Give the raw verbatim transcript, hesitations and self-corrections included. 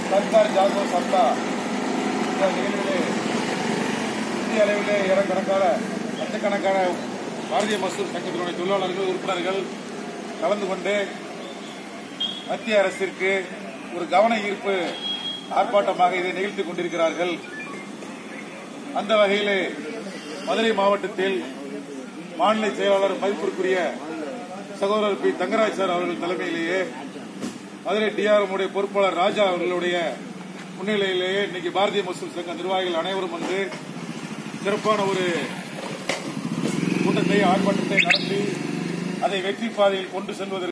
சர்க்கார் ஜாதோ சப்தா இந்த நிகழ்விலே இந்திய அளவிலே ஏறக்கணக்கான லட்சக்கணக்கான பாரதிய மசூர் சங்கத்தினுடைய தொழிலாளர்கள் உறுப்பினர்கள் கலந்து கொண்டு மத்திய அரசிற்கு ஒரு கவன ஈர்ப்பு ஆர்ப்பாட்டமாக இதை நிகழ்த்திக் கொண்டிருக்கிறார்கள். அந்த வகையிலே மதுரை மாவட்டத்தில் மாநில செயலாளர் மதிப்பிற்குரிய சகோதரர் பி தங்கராஜ் சார் அவர்கள் தலைமையிலேயே மதுரை டிஆர்எம் உடைய பொறுப்பாளர் ராஜா அவர்களுடைய முன்னிலையிலேயே இன்னைக்கு பாரதிய மசூர் சங்க நிர்வாகிகள் அனைவரும் வந்து சிறப்பான ஒரு கூட்டத்தை ஆர்ப்பாட்டத்தை நடத்தி அதை வெற்றி பாதையில் கொண்டு செல்வதற்கு